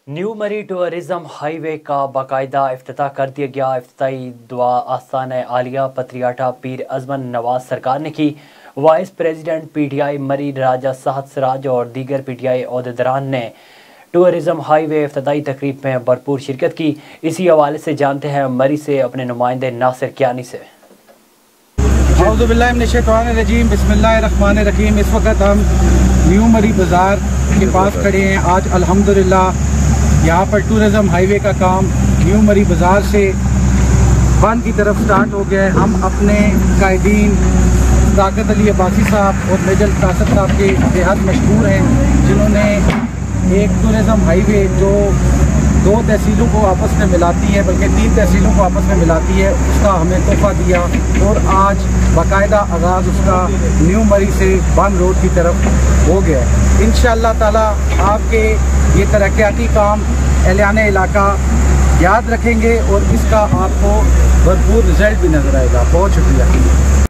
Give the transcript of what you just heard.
New मरी tourism highway का बाकायदा इफ्तिताह कर दिया गया। इफ्तिताही दुआ आस्थान आलिया पत्रियाटा पीर अजमन नवाज सरकार ने की। वाइस प्रेसिडेंट PTI मरी राजा साहद सिराज और दीगर PTI ओहदेदारान ने टूरिज्म हाईवे इफ्तिताही तकरीब में भरपूर शिरकत की। इसी हवाले से जानते हैं मरी से अपने नुमाइंदे नासिर कियानी से। बिस्मिल्लाहिर्रहमानिर्रहीम। इस वक्त हम न्यू मरी बाज़ार के पास खड़े हैं। आज अल्हम्दुलिल्लाह यहाँ पर टूरिज़म हाईवे का काम न्यू मरी बाज़ार से बंद की तरफ स्टार्ट हो गया है। हम अपने कायदीन ताकत अली अब्बासी साहब और मेजर कासर साहब के बेहद मशहूर हैं, जिन्होंने एक टूरिज़म हाईवे जो 2 तहसीलों को आपस में मिलाती है, बल्कि 3 तहसीलों को आपस में मिलाती है, उसका हमें तोहफ़ा दिया और आज बाकायदा आगाज़ उसका न्यू मरी से बंद रोड की तरफ हो गया है। इंशाअल्लाह ताला आपके ये तरक्याती काम एहलियाने इलाका याद रखेंगे और इसका आपको भरपूर रिज़ल्ट भी नज़र आएगा। बहुत शुक्रिया।